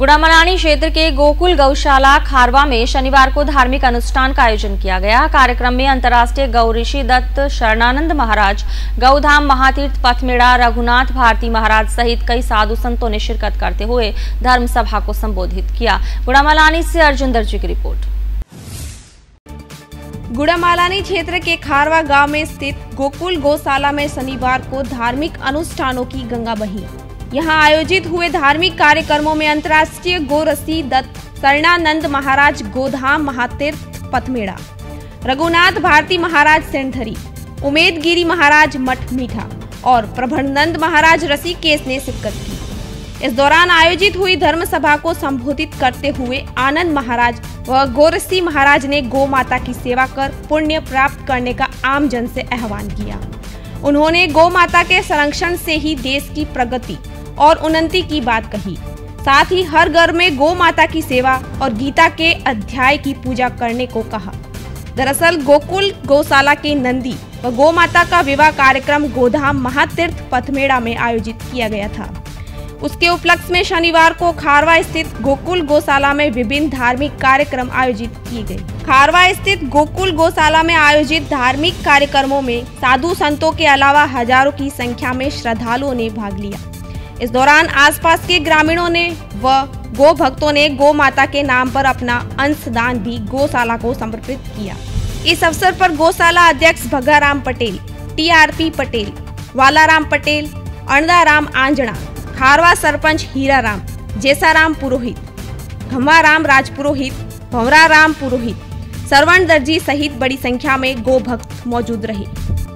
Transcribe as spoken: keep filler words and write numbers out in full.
गुड़ामलानी क्षेत्र के गोकुल गौशाला खारवा में शनिवार को धार्मिक अनुष्ठान का आयोजन किया गया। कार्यक्रम में अंतर्राष्ट्रीय गौ ऋषि दत्त शरणानंद महाराज, गौधाम महातीर्थ पथमेड़ा, रघुनाथ भारती महाराज सहित कई साधु संतों ने शिरकत करते हुए धर्म सभा को संबोधित किया। गुड़ामलानी से अर्जुन दर्जी की रिपोर्ट। गुड़ामलानी क्षेत्र के खारवा गांव में स्थित गोकुल गौशाला में शनिवार को धार्मिक अनुष्ठानों की गंगा बही। यहां आयोजित हुए धार्मिक कार्यक्रमों में अंतर्राष्ट्रीय गौ ऋषि दत्त शरणानंद महाराज गोधाम महातीर्थ पथमेड़ा, रघुनाथ भारती महाराज सेंधरी, उमेद गिरी महाराज मठ मीठा और प्रभनंद महाराज ऋषिकेश ने शिरकत की। इस दौरान आयोजित हुई धर्म सभा को संबोधित करते हुए आनंद महाराज व गौरसी महाराज ने गौ माता की सेवा कर पुण्य प्राप्त करने का आम जन से आह्वान किया। उन्होंने गौ माता के संरक्षण से ही देश की प्रगति और उन्नति की बात कही। साथ ही हर घर में गौ माता की सेवा और गीता के अध्याय की पूजा करने को कहा। दरअसल गोकुल गौशाला के नंदी व गौ माता का विवाह कार्यक्रम गोधाम महातीर्थ पथमेड़ा में आयोजित किया गया था। उसके उपलक्ष्य में शनिवार को खारवा स्थित गोकुल गौशाला में विभिन्न धार्मिक कार्यक्रम आयोजित किए गए। खारवा स्थित गोकुल गौशाला में आयोजित धार्मिक कार्यक्रमों में साधु संतों के अलावा हजारों की संख्या में श्रद्धालुओं ने भाग लिया। इस दौरान आसपास के ग्रामीणों ने व गौ भक्तों ने गौ माता के नाम पर अपना अंशदान भी गौशाला को समर्पित किया। इस अवसर पर गौशाला अध्यक्ष भगाराम पटेल, टीआरपी पटेल, वालाराम पटेल, अणदाराम आंजना, खारवा सरपंच हीराराम, जैसाराम पुरोहित, घम्माराम राजपुरोहित, भंवराराम पुरोहित, सरवण दर्जी सहित बड़ी संख्या में गौ भक्त मौजूद रहे।